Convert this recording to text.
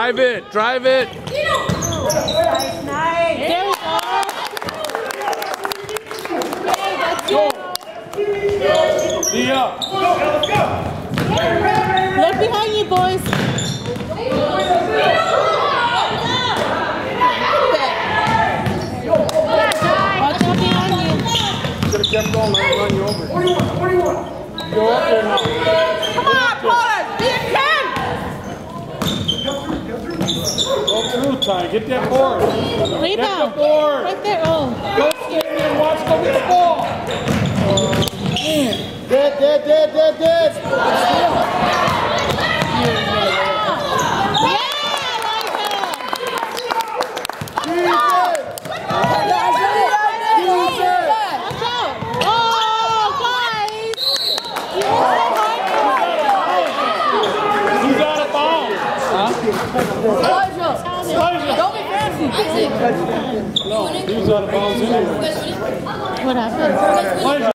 Drive it. Drive it. Nice. There we go. Okay, that's it. Leah. Look behind you, boys. Watch out behind you. Should have kept going. Let me run you over. What do you want? Go up there now. Come on, Pollard. Be a 10. Go through, Ty. Get that board. Lay Get down. the board. Right there. Oh. Don't stand there and watch. Go get the ball. Man. Dead. Don't be fancy. No, he's out of bounds anyway. What happened?